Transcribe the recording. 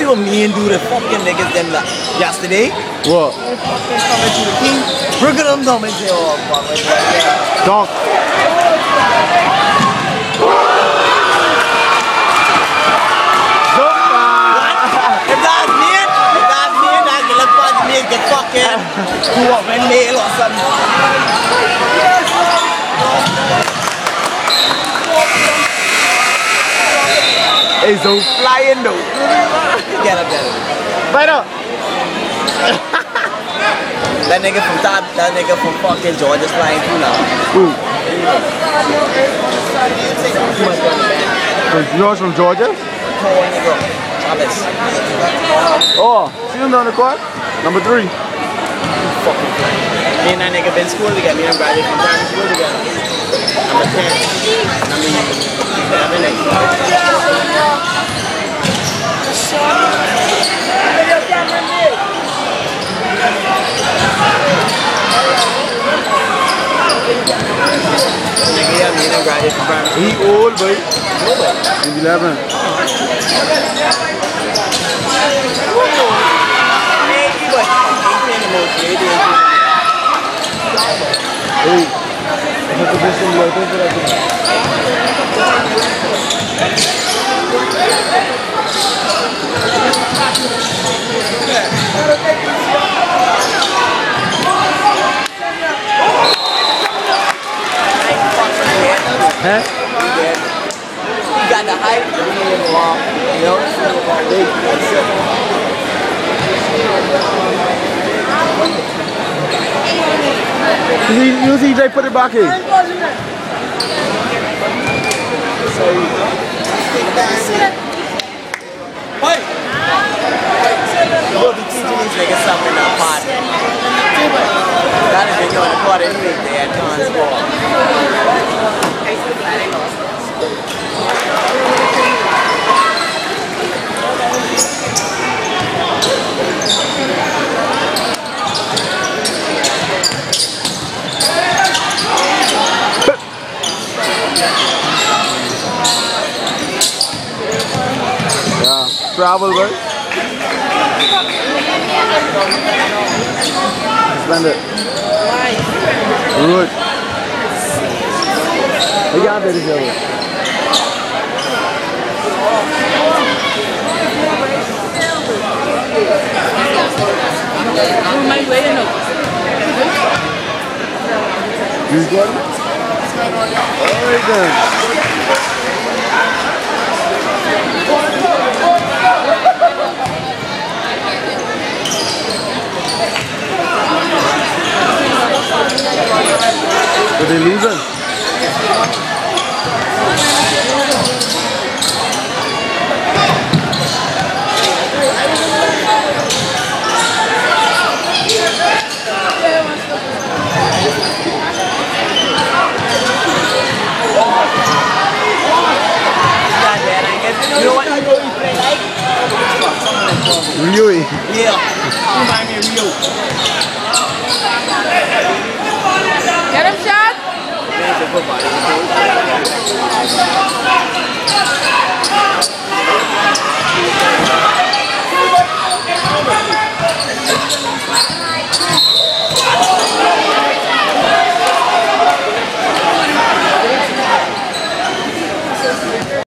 see what me and do the fucking niggas them yesterday? What? They fucking coming to the king. Bring them down and say, oh, fuck, like that. Dog. If that's me, that's the look for me get fucking do up and nail or something. Hey, so flying though. Get up there. Right up. That nigga from fucking Georgia's flying through now. Who? Yours from Georgia? Poor nigga. Chavez. Oh, see him down the court? Number 3. Fucking flying. Me and that nigga been school together. Me and Bradley from primary school together. Number 10. He old, boy. He's 11. Hey, huh? You got the hype, you know, You see Jay put it back in. We'll be teaching these niggas something in our pod. That is been doing the part every week there at Con's Ball. Yeah, travel, boy. Spend it. Good. We got this over. You got it? All right then. Did they lose it? You know what you play like? Really? Yeah. Remind me of Rio. Get him shot.